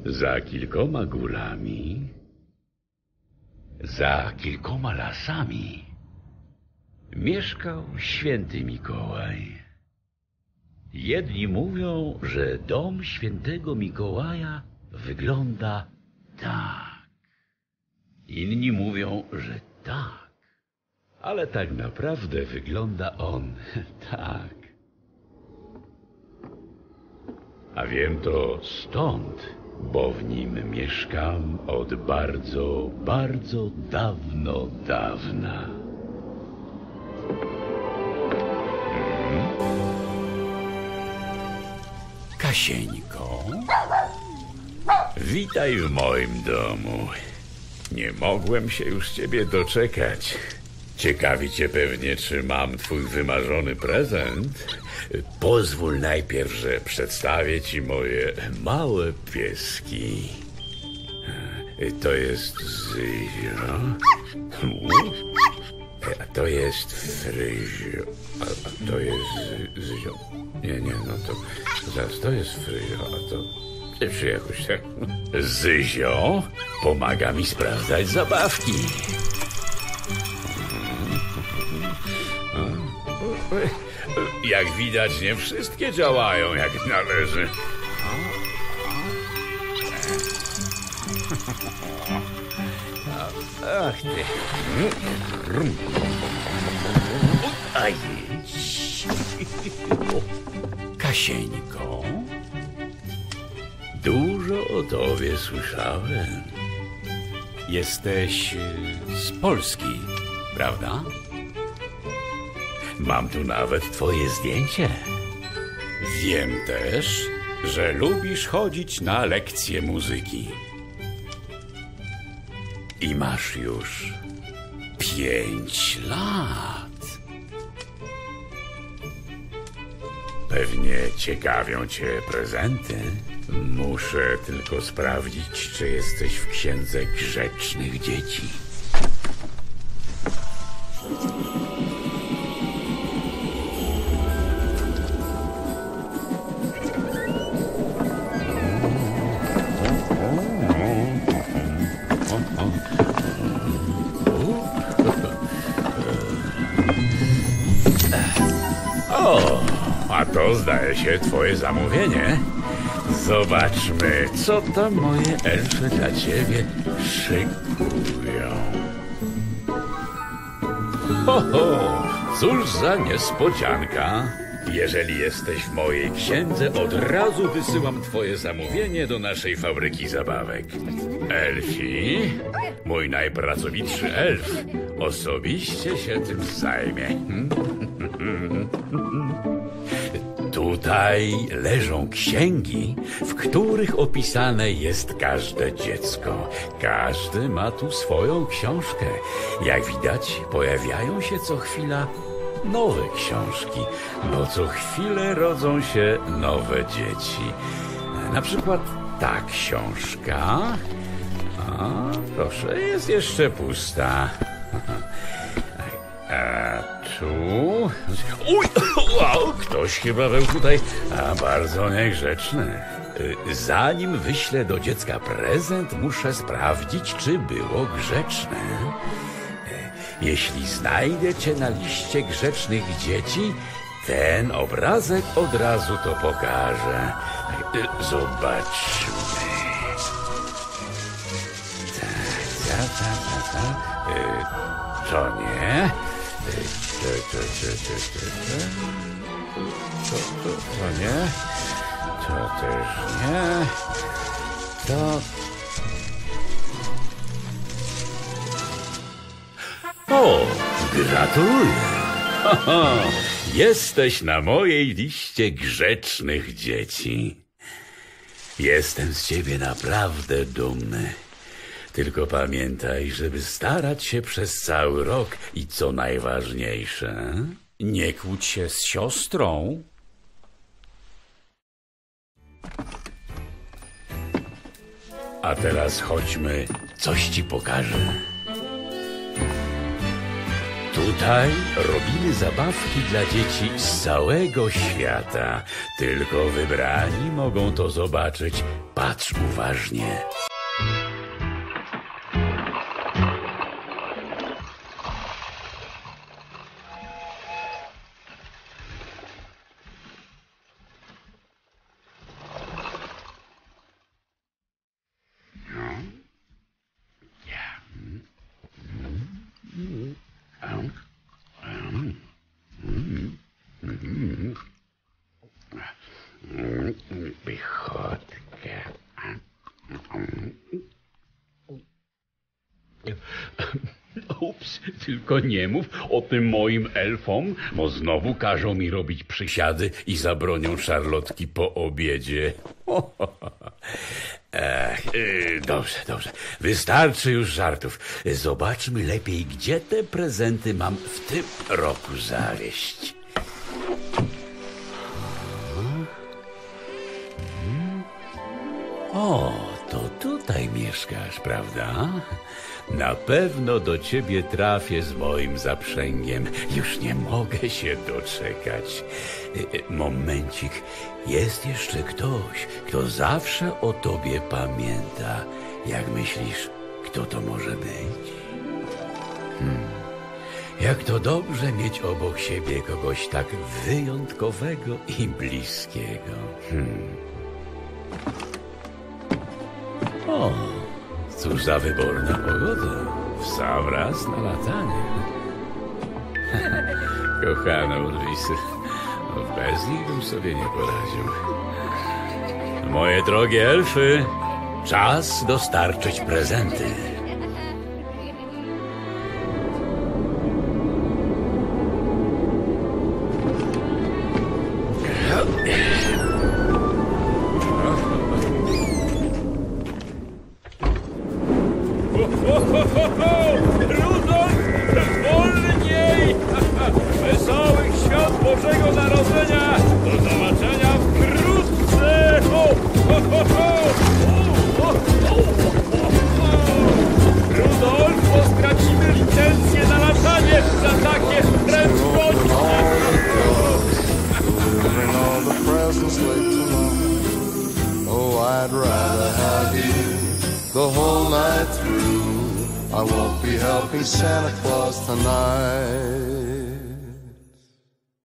Za kilkoma górami, za kilkoma lasami mieszkał święty Mikołaj. Jedni mówią, że dom świętego Mikołaja wygląda tak. Inni mówią, że tak. Ale tak naprawdę wygląda on tak. A wiem to stąd, bo w nim mieszkam od bardzo, bardzo dawno, dawna. Kasieńko, witaj w moim domu. Nie mogłem się już ciebie doczekać. Ciekawi cię pewnie, czy mam twój wymarzony prezent. Pozwól najpierw, że przedstawię ci moje małe pieski. To jest Zyzio. A to jest Fryzio. A to jest Zyzio. Nie, no to zaraz, to jest Fryzio, a to... Czy jakoś tak... Zyzio pomaga mi sprawdzać zabawki. Jak widać, nie wszystkie działają jak należy. Ach ty. Aj. Kasieńko, dużo o tobie słyszałem. Jesteś z Polski, prawda? Mam tu nawet twoje zdjęcie. Wiem też, że lubisz chodzić na lekcje muzyki. I masz już 5 lat. Pewnie ciekawią cię prezenty. Muszę tylko sprawdzić, czy jesteś w księdze grzecznych dzieci. O, a to zdaje się twoje zamówienie. Zobaczmy, co tam moje elfy dla ciebie szykują. Ho, cóż za niespodzianka. Jeżeli jesteś w mojej księdze, od razu wysyłam twoje zamówienie do naszej fabryki zabawek. Elfi, mój najpracowitszy elf, osobiście się tym zajmie. Tutaj leżą księgi, w których opisane jest każde dziecko. Każdy ma tu swoją książkę. Jak widać, pojawiają się co chwila nowe książki, bo co chwilę rodzą się nowe dzieci. Na przykład ta książka. A, proszę, jest jeszcze pusta. A tu... Uj, wow, ktoś chyba był tutaj bardzo niegrzeczny. Zanim wyślę do dziecka prezent, muszę sprawdzić, czy było grzeczne. Jeśli znajdę cię na liście grzecznych dzieci, ten obrazek od razu to pokaże. Zobaczmy. To nie. To nie. To też nie. To... O, gratuluję. Jesteś na mojej liście grzecznych dzieci. Jestem z ciebie naprawdę dumny. Tylko pamiętaj, żeby starać się przez cały rok i co najważniejsze, nie kłóć się z siostrą. A teraz chodźmy, coś ci pokażę. Tu Tutaj robimy zabawki dla dzieci z całego świata. Tylko wybrani mogą to zobaczyć. Patrz uważnie. Pychotka. Ups, tylko nie mów o tym moim elfom, bo znowu każą mi robić przysiady i zabronią szarlotki po obiedzie. Dobrze. Wystarczy już żartów. Zobaczmy lepiej, gdzie te prezenty mam w tym roku zawieść. O, to tutaj mieszkasz, prawda? Na pewno do ciebie trafię z moim zaprzęgiem. Już nie mogę się doczekać. Momencik. Jest jeszcze ktoś, kto zawsze o tobie pamięta. Jak myślisz, kto to może być? Jak to dobrze mieć obok siebie kogoś tak wyjątkowego i bliskiego. O, cóż za wyborna pogoda. W sam raz na latanie. Kochana Ulrisy, bez nich bym sobie nie poradził. Moje drogie elfy, czas dostarczyć prezenty. Rudolf, wolniej! Wesołych świąt Bożego Narodzenia! Do zobaczenia wkrótce! Rudolf, bo stracimy licencję na latanie za takie prędkości! I'd rather have you the whole night through. I won't be helping Santa Claus tonight.